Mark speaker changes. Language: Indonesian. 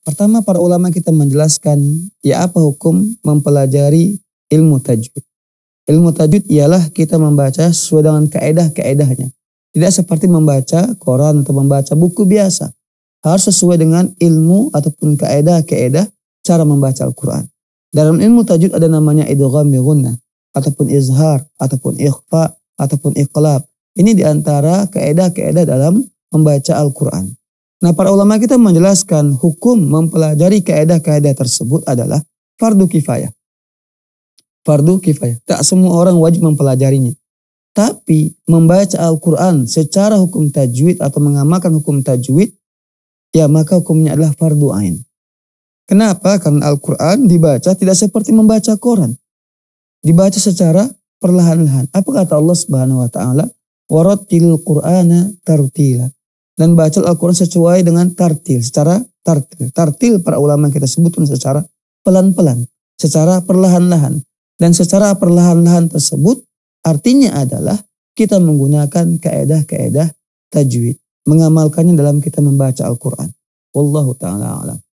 Speaker 1: Pertama, para ulama kita menjelaskan ya apa hukum mempelajari ilmu tajwid. Ilmu tajwid ialah kita membaca sesuai dengan kaedah-kaedahnya. Tidak seperti membaca Quran atau membaca buku biasa. Harus sesuai dengan ilmu ataupun kaedah-kaedah cara membaca Al-Quran. Dalam ilmu tajwid ada namanya idgham bi gunnah, ataupun izhar, ataupun ikhfa, ataupun iqlab. Ini diantara kaedah-kaedah dalam membaca Al-Quran. Nah, para ulama kita menjelaskan hukum mempelajari kaedah-kaedah tersebut adalah fardu kifayah. Fardu kifayah. Tak semua orang wajib mempelajarinya. Tapi membaca Al-Quran secara hukum tajwid atau mengamalkan hukum tajwid, ya maka hukumnya adalah fardu ain. Kenapa? Karena Al-Quran dibaca tidak seperti membaca Quran. Dibaca secara perlahan-lahan. Apa kata Allah Subhanahu wa taala? Warattilil Qur'ana tartila. Dan baca Al-Quran sesuai dengan tartil, secara tartil. Tartil para ulama kita sebutkan secara pelan-pelan, secara perlahan-lahan. Dan secara perlahan-lahan tersebut artinya adalah kita menggunakan kaedah-kaedah tajwid. Mengamalkannya dalam kita membaca Al-Quran. Wallahu ta'ala a'lam.